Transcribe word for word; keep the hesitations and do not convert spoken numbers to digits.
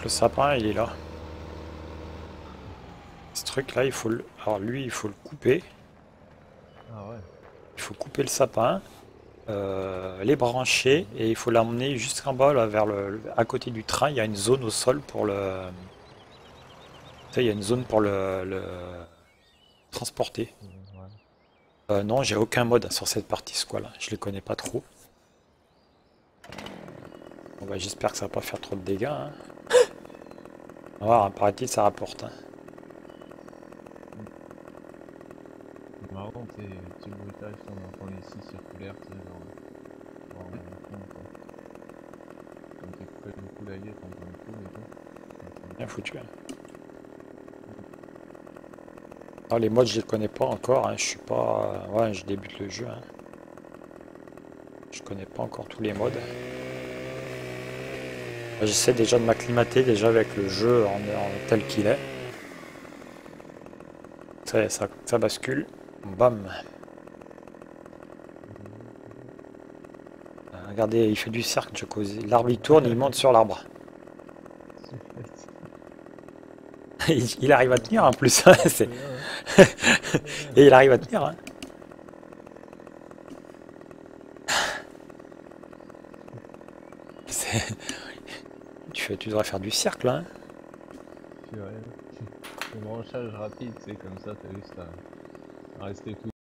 Donc le sapin, il est là. Ce truc là, il faut le... Alors lui, il faut le couper. Ah ouais. Il faut couper le sapin, euh, les brancher et il faut l'emmener jusqu'en bas là, vers le, à côté du train. Il y a une zone au sol pour le. Tu sais, il y a une zone pour le, le transporter. Euh, ouais. Euh, non, j'ai aucun mode sur cette partie squale. Je les connais pas trop. Bon, bah, j'espère que ça va pas faire trop de dégâts, hein. On va voir, hein, paraît-il, ça rapporte, hein. Mm. C'est marrant, tes petits bruitages, on entend les scies circulaires, tu sais, genre, genre en fond, quoi. Comme t'es près du poulailler, t'entends le coup et tout. C'est Bien sympa. foutu, hein. Mm. Alors, les modes, je les connais pas encore, hein. Je suis pas. Ouais, je débute le jeu, hein. Je connais pas encore tous les modes. J'essaie déjà de m'acclimater déjà avec le jeu en, en tel qu'il est. Ça, ça, ça bascule. Bam. Euh, Regardez, il fait du cercle, Jacuzzi. L'arbre il tourne, il monte sur l'arbre. Chouette. Il, il arrive à Ouais, tenir c'est en plus. c'est C'est- impressionnant, hein. Ouais. Et il arrive à tenir, hein. C'est- Tu, fais- tu devrais faire du cercle, hein. Purée. Le branchage rapide, c'est comme ça, t'as juste à, à rester tout